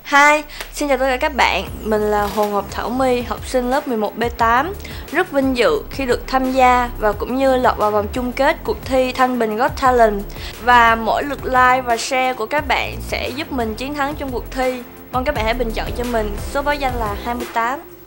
Hi, xin chào tất cả các bạn, mình là Hồ Ngọc Thảo My, học sinh lớp 11B8. Rất vinh dự khi được tham gia và cũng như lọt vào vòng chung kết cuộc thi Thanh Bình Got Talent. Và mỗi lượt like và share của các bạn sẽ giúp mình chiến thắng trong cuộc thi. Mong các bạn hãy bình chọn cho mình số báo danh là 28.